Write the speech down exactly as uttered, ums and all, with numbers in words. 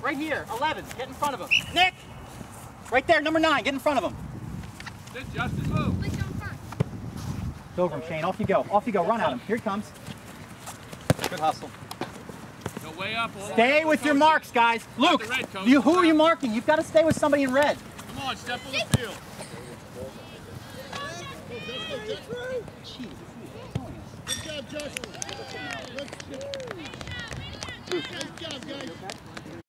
right here. eleven. Get in front of him. Nick! Right there, number nine. Get in front of him. Good, Justin, move. Go over him, Shane. Off you go. Off you go. Run at him. Here he comes. Good hustle. Go way up. Stay with your marks, guys. Luke, you, who are you marking? You've got to stay with somebody in red. Come on, step on the field. Jeez. Good job, Justin. Good job, guys.